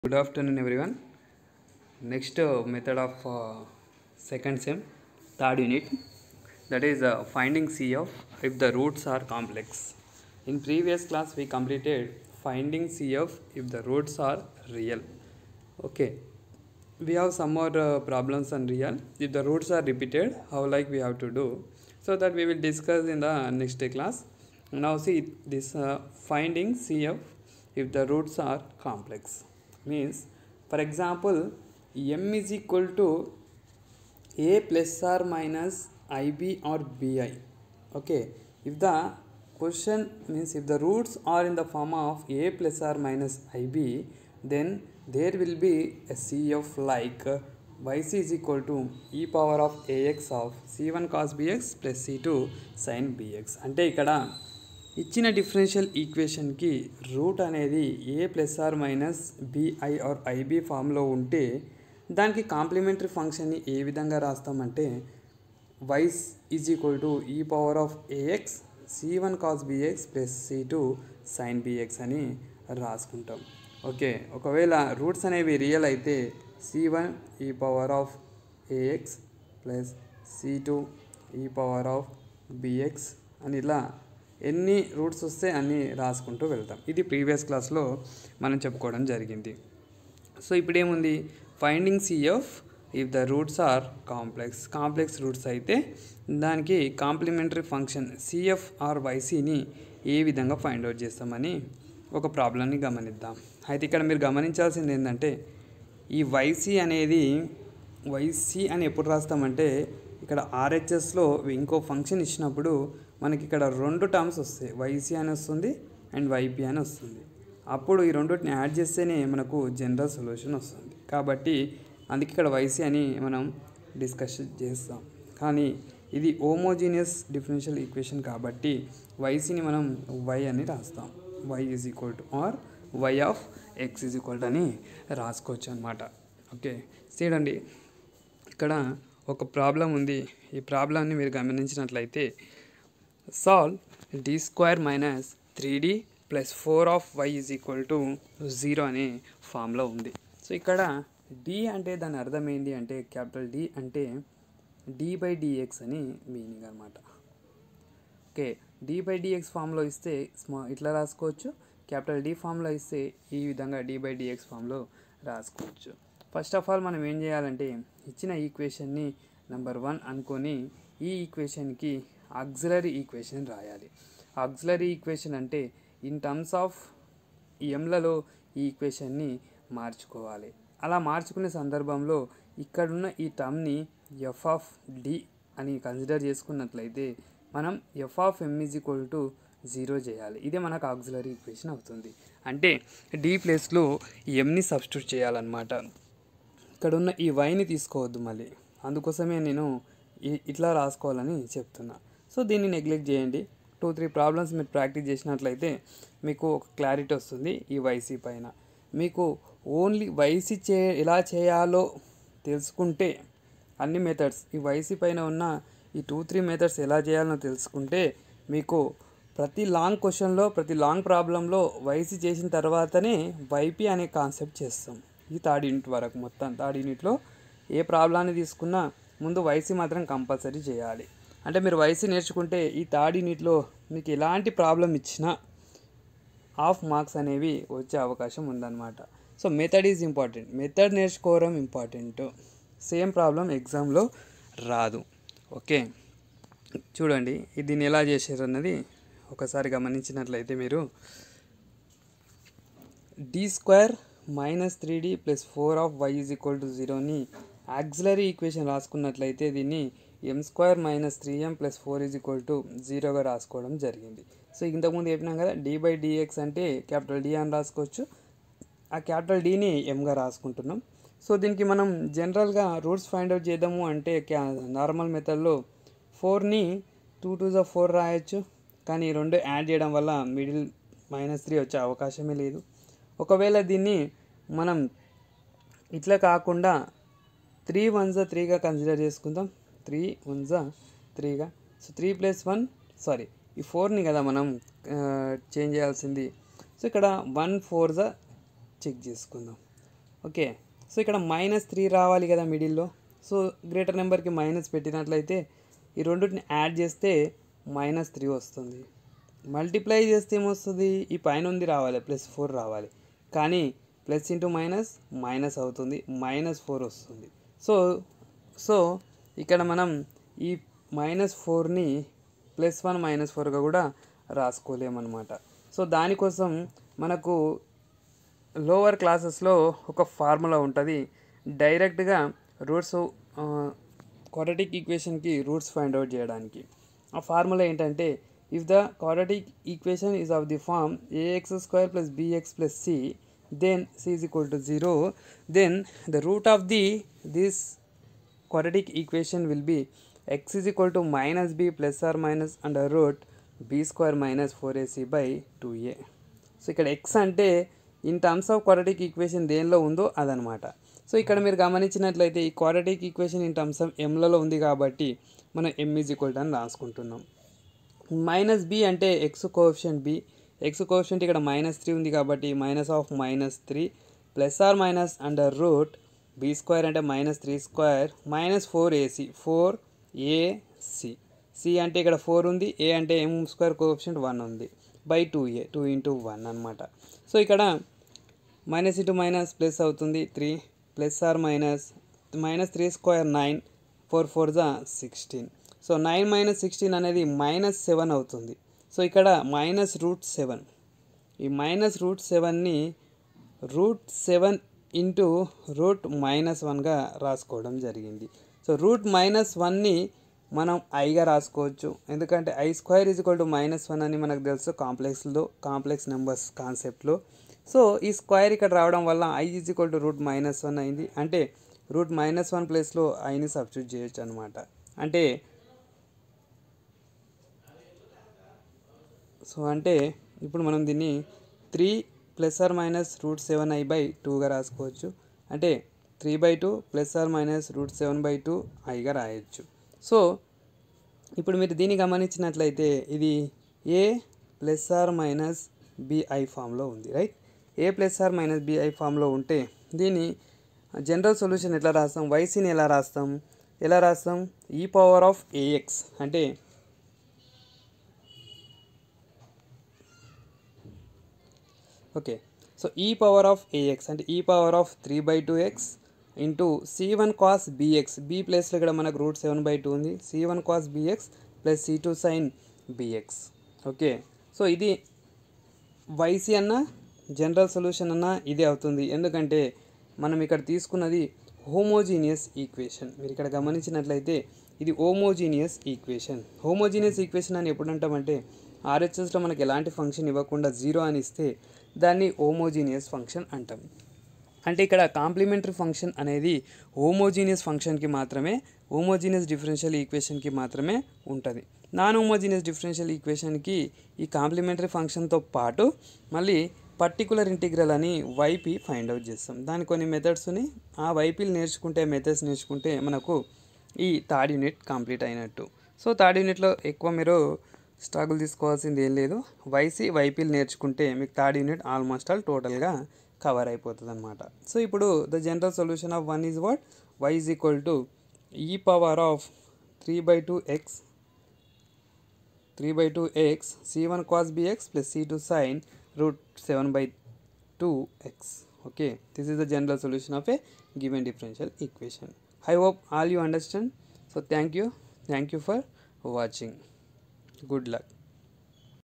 Good afternoon, everyone. Next method of second sem, third unit, that is finding CF if the roots are complex. In previous class, we completed finding CF if the roots are real. Okay, we have some more problems on real. If the roots are repeated, how like we have to do? So that we will discuss in the next class. Now see this finding CF if the roots are complex. Means, for example, m is equal to a plus or minus ib or bi. Okay, if the question means if the roots are in the form of a plus or minus ib, then there will be a CF like yc is equal to e power of ax of c1 cos bx plus c2 sin bx. అంటే ఇక్కడ ఇచ్చిన differential ఈక్వేషన్కి root అనేది a plus or minus b i or i b ఫామ్లో ఉంటే దానికి complementary ఫంక్షన్ని ఏ విధంగా రాస్తామంటే y is equal to e power of a x c1 cos bx plus c2 sin bx అని రాసుకుంటాం. ఓకే, ఒకవేళ రూట్స్ అనేవి రియల్ అయితే c1 ఈ power of a x plus c2 ఈ పవర్ ఆఫ్ bx అని ఇలా ఎన్ని రూట్స్ వస్తే అన్ని రాసుకుంటూ వెళ్తాం. ఇది ప్రీవియస్ క్లాస్లో మనం చెప్పుకోవడం జరిగింది. సో ఇప్పుడు ఏముంది, finding CF if the roots are complex roots అయితే దానికి కాంప్లిమెంటరీ ఫంక్షన్ సిఎఫ్ ఆర్ వైసీని ఏ విధంగా ఫైండ్ అవుట్ చేస్తామని ఒక ప్రాబ్లమ్ని గమనిద్దాం. అయితే ఇక్కడ మీరు గమనించాల్సింది ఏంటంటే ఈ వైసీ అనేది వైసీ అని ఎప్పుడు రాస్తామంటే ఇక్కడ ఆర్హెచ్ఎస్లో ఇంకో ఫంక్షన్ ఇచ్చినప్పుడు మనకి ఇక్కడ రెండు టర్మ్స్ వస్తాయి, వైసీ అని వస్తుంది అండ్ వైపీ అని వస్తుంది. అప్పుడు ఈ రెండింటిని యాడ్ చేస్తేనే మనకు జనరల్ సొల్యూషన్ వస్తుంది. కాబట్టి అందుకే ఇక్కడ వైసీ అని మనం డిస్కస్ చేస్తాం. కానీ ఇది హోమోజీనియస్ డిఫరెన్షియల్ ఈక్వేషన్ కాబట్టి వైసీని మనం వై అని రాస్తాం. Y is equal to or y of x is equal to అని రాసుకోవచ్చు అనమాట. ఓకే, చూడండి ఇక్కడ ఒక ప్రాబ్లం ఉంది. ఈ ప్రాబ్లంని మీరు గమనించినట్లయితే solve d square minus 3d plus 4 of y is equal to 0 అనే ఫామ్లో ఉంది. సో ఇక్కడ డి అంటే దాని అర్థం ఏంటి అంటే క్యాపిటల్ డి అంటే డి బై డిఎక్స్ అని మీనింగ్ అనమాట. ఓకే, డి బై డిఎక్స్ ఫామ్లో ఇస్తే ఇట్లా రాసుకోవచ్చు, క్యాపిటల్ డి ఫామ్లో ఇస్తే ఈ విధంగా డి బై డిఎక్స్ ఫామ్లో రాసుకోవచ్చు. ఫస్ట్ ఆఫ్ ఆల్ మనం ఏం చేయాలంటే ఇచ్చిన ఈక్వేషన్ని నెంబర్ 1 అనుకొని ఈ ఈక్వేషన్కి ఆక్సిలరీ ఈక్వేషన్ రాయాలి. ఆక్సిలరీ ఈక్వేషన్ అంటే ఇన్ టర్మ్స్ ఆఫ్ ఎంలలో ఈ ఈక్వేషన్ని మార్చుకోవాలి. అలా మార్చుకునే సందర్భంలో ఇక్కడున్న ఈ టర్మ్ని ఎఫ్ ఆఫ్ డి అని కన్సిడర్ చేసుకున్నట్లయితే మనం f of m is equal to 0 చేయాలి. ఇదే మనకు ఆక్సిలరీ ఈక్వేషన్ అవుతుంది. అంటే డి ప్లేస్లో ఎంని సబ్స్టిట్యూట్ చేయాలన్నమాట. ఇక్కడ ఉన్న ఈ వైని తీసుకోవద్దు మళ్ళీ, అందుకోసమే నేను ఇట్లా రాసుకోవాలని చెప్తున్నా. సో దీన్ని నెగ్లెక్ట్ చేయండి. 2-3 ప్రాబ్లమ్స్ మీరు ప్రాక్టీస్ చేసినట్లయితే మీకు ఒక క్లారిటీ వస్తుంది ఈ వైసీ పైన. మీకు ఓన్లీ వైసీ ఎలా చేయాలో తెలుసుకుంటే అన్ని మెథడ్స్ ఈ వైసీ పైన ఉన్న ఈ 2-3 మెథడ్స్ ఎలా చేయాలో తెలుసుకుంటే మీకు ప్రతి లాంగ్ క్వశ్చన్లో ప్రతి లాంగ్ ప్రాబ్లంలో వైసీ చేసిన తర్వాతనే వైపీ అనే కాన్సెప్ట్ చేస్తాం. ఈ థర్డ్ యూనిట్ వరకు మొత్తం థర్డ్ యూనిట్లో ఏ ప్రాబ్లాన్ని తీసుకున్నా ముందు వైసీ మాత్రం కంపల్సరీ చేయాలి. అంటే మీరు వైసీ నేర్చుకుంటే ఈ థర్డ్ యూనిట్లో మీకు ఎలాంటి ప్రాబ్లం ఇచ్చినా హాఫ్ మార్క్స్ అనేవి వచ్చే అవకాశం ఉందన్నమాట. So method is important, method నేర్చుకోవడం ఇంపార్టెంట్. సేమ్ ప్రాబ్లం ఎగ్జామ్లో రాదు. ఓకే, చూడండి దీన్ని ఎలా చేశారు అన్నది ఒకసారి గమనించినట్లయితే మీరు d square minus 3d plus 4 of y is equal to 0ని ఆక్సిలరీ ఈక్వేషన్ రాసుకున్నట్లయితే దీన్ని m square minus 3m plus 4 is equal to 0గా రాసుకోవడం జరిగింది. సో ఇంతకుముందు చెప్పినాం కదా డి బై డిఎక్స్ అంటే క్యాపిటల్ డి అని రాసుకోవచ్చు, ఆ క్యాపిటల్ డిని ఎంగా రాసుకుంటున్నాం. సో దీనికి మనం జనరల్గా రూట్స్ ఫైండ్ అవుట్ చేద్దాము అంటే నార్మల్ మెథడ్లో 4ని 2 2 జా 4 రాయొచ్చు, కానీ 2 యాడ్ చేయడం వల్ల మిడిల్ -3 వచ్చే అవకాశమే లేదు. ఒకవేళ దీన్ని మనం ఇట్లా కాకుండా 3 1 జా 3గా కన్సిడర్ చేసుకుందాం. 3 1 జా 3గా, సో 3 + 1 సారీ ఈ 4ని కదా మనం చేంజ్ చేయాల్సింది. సో ఇక్కడ 1 4 జా చెక్ చేసుకుందాం. ఓకే, సో ఇక్కడ -3 రావాలి కదా మిడిల్లో. సో గ్రేటర్ నెంబర్కి మైనస్ పెట్టినట్లయితే ఈ రెండింటిని యాడ్ చేస్తే -3 వస్తుంది. మల్టిప్లై చేస్తే ఏమొస్తుంది, ఈ పైన ఉంది రావాలి +4 రావాలి, కానీ ప్లస్ ఇంటూ మైనస్ మైనస్ అవుతుంది, -4 వస్తుంది. సో ఇక్కడ మనం ఈ -4ని +1 -4గా కూడా రాసుకోలేమన్నమాట. సో దానికోసం మనకు లోవర్ క్లాసెస్లో ఒక ఫార్ములా ఉంటుంది, డైరెక్ట్గా రూట్స్ క్వాడ్రాటిక్ ఈక్వేషన్కి రూట్స్ ఫైండ్ అవుట్ చేయడానికి. ఆ ఫార్ములా ఏంటంటే, if the quadratic equation is of the form ax² + bx + c, then c is equal to 0, then the root of this quadratic equation will be x is equal to -b + or minus under root b² - 4ac / 2a. So ఇక్కడ x అంటే in terms of quadratic equation దేనిలో ఉందో అదనమాట. So ఇక్కడ మీరు గమనించినట్లయితే ఈ quadratic equation in terms of mలలో ఉంది కాబట్టి మనం m ఈజ్ ఈక్వల్ టు అని రాసుకుంటున్నాం. -b అంటే x coefficient b, x coefficient ఇక్కడ -3 ఉంది కాబట్టి -3 + or minus under root b² అంటే -3² - 4ac 4ac, c అంటే ఇక్కడ 4 ఉంది, a అంటే m² కోఎఫిషియంట్ 1 ఉంది /2a 2 × 1 అనమాట. సో ఇక్కడ మైనస్ ఇంటూ మైనస్ ప్లస్ అవుతుంది 3 + or minus -3² 9 4 4 16. సో 9 - 16 అనేది -7 అవుతుంది. సో ఇక్కడ -√7, ఈ -√7ని √7 ఇంటూ √-1గా రాసుకోవడం జరిగింది. సో √-1ని మనం ఐగా రాసుకోవచ్చు, ఎందుకంటే i² = -1 అని మనకు తెలుసు కాంప్లెక్స్ నెంబర్స్ కాన్సెప్ట్లో. సో ఈ స్క్వేర్ ఇక్కడ రావడం వల్ల i = √-1 అయింది, అంటే √-1 ప్లేస్లో ఐని సబ్స్టిట్యూట్ చేయొచ్చు అనమాట. అంటే ఇప్పుడు మనం దీన్ని 3 + or minus √7i/2గా రాసుకోవచ్చు, అంటే 3/2 + or minus √7/2 ఐగా రాయొచ్చు. సో ఇప్పుడు మీరు దీన్ని గమనించినట్లయితే ఇది a + or - bi ఫామ్లో ఉంది, రైట్. a + or - bi ఫామ్లో ఉంటే దీన్ని జనరల్ సొల్యూషన్ ఎట్లా రాస్తాం, ycని ఎలా రాస్తాం e⁻(ax) అంటే ఓకే. సో e⁻(ax) అంటే e⁻3/2x into c1 cos bx, b ప్లేస్లో ఇక్కడ మనకు √7/2 ఉంది, c1 cos bx + c2 sin bx. Okay, so ఇది yc అన్న జనరల్ సొల్యూషన్ అన్న ఇదే అవుతుంది, ఎందుకంటే మనం ఇక్కడ తీసుకున్నది హోమోజీనియస్ ఈక్వేషన్. మీరు ఇక్కడ గమనించినట్లయితే ఇది హోమోజీనియస్ ఈక్వేషన్ అని ఎప్పుడు అంటామంటే RHSలో మనకి ఎలాంటి ఫంక్షన్ ఇవ్వకుండా 0 అని ఇస్తే దాన్ని హోమోజీనియస్ ఫంక్షన్ అంటాం. అంటే ఇక్కడ కాంప్లిమెంటరీ ఫంక్షన్ అనేది హోమోజీనియస్ ఫంక్షన్కి మాత్రమే, హోమోజీనియస్ డిఫరెన్షియల్ ఈక్వేషన్కి మాత్రమే ఉంటుంది. నాన్ హోమోజీనియస్ డిఫరెన్షియల్ ఈక్వేషన్కి ఈ కాంప్లిమెంటరీ ఫంక్షన్తో పాటు మళ్ళీ పర్టికులర్ ఇంటిగ్రల్ అని వైపీ ఫైండ్ అవుట్ చేస్తాం. దాని కొన్ని మెథడ్స్ని ఆ వైపీలు మెథడ్స్ నేర్చుకుంటే మనకు ఈ థర్డ్ యూనిట్ కంప్లీట్ అయినట్టు. సో థర్డ్ యూనిట్లో ఎక్కువ మీరు స్ట్రగుల్ తీసుకోవాల్సింది ఏం లేదు, వైపీలు నేర్చుకుంటే మీకు థర్డ్ యూనిట్ ఆల్మోస్ట్ ఆల్ టోటల్గా కవర్ అయిపోతుంది అనమాట. సో ఇప్పుడు the general solution of 1 is what, y is equal to e⁻3/2x c1 cos bx + c2 sin √7/2x. okay, this is the general solution of a given differential equation. I hope all you understand. So thank you for watching. Good luck.